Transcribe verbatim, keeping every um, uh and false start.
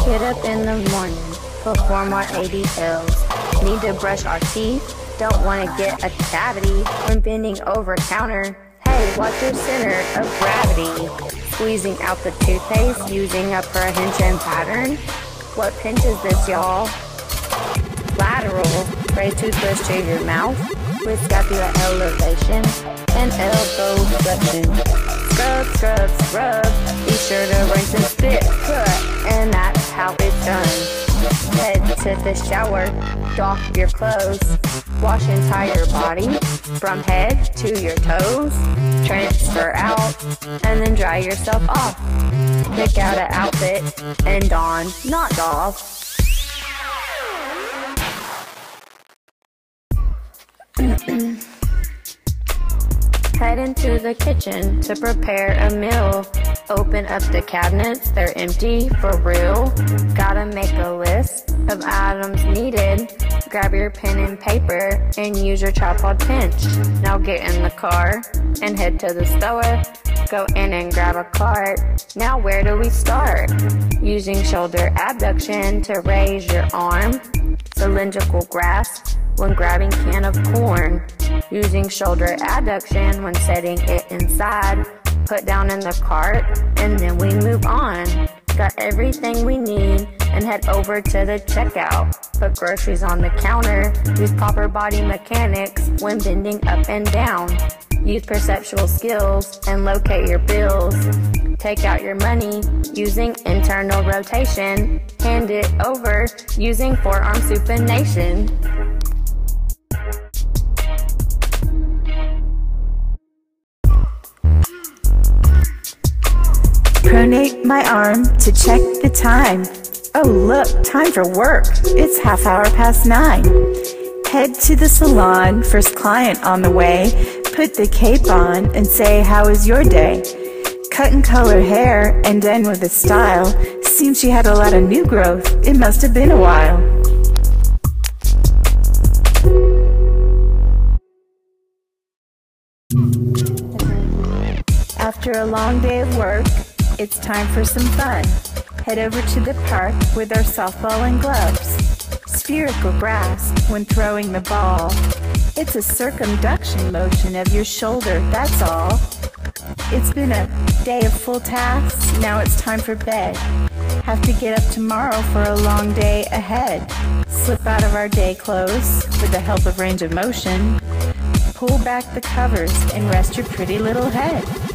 Get up in the morning, perform our A D Ls. Need to brush our teeth, don't want to get a cavity when bending over counter. Hey, watch your center of gravity. Squeezing out the toothpaste using a prehension pattern. What pinch is this, y'all? Lateral, raise toothbrush to your mouth with scapula elevation and elbow flexion. Scrub, scrub, scrub, be sure to rinse and spit, cut, and that's how it's done. Head to the shower, doff your clothes, wash entire body, from head to your toes, transfer out, and then dry yourself off. Pick out an outfit and don, not doff. Head into the kitchen to prepare a meal. Open up the cabinets, they're empty for real. Gotta make a list of items needed. Grab your pen and paper and use your tripod pinch. Now get in the car and head to the store. Go in and grab a cart. Now where do we start? Using shoulder abduction to raise your arm. Cylindrical grasp when grabbing can of corn. Using shoulder adduction when setting it inside. Put down in the cart, and then we move on. Got everything we need, and head over to the checkout. Put groceries on the counter. Use proper body mechanics when bending up and down. Use perceptual skills and locate your bills. Take out your money using internal rotation. Hand it over using forearm supination. Pronate my arm to check the time. Oh look, time for work. It's half hour past nine. Head to the salon, first client on the way. Put the cape on and say, how was your day? Cut and color hair and done with a style. Seems she had a lot of new growth. It must have been a while. After a long day of work, it's time for some fun. Head over to the park with our softball and gloves. Spherical grasp when throwing the ball. It's a circumduction motion of your shoulder, that's all. It's been a day of full tasks, now it's time for bed. Have to get up tomorrow for a long day ahead. Slip out of our day clothes with the help of range of motion. Pull back the covers and rest your pretty little head.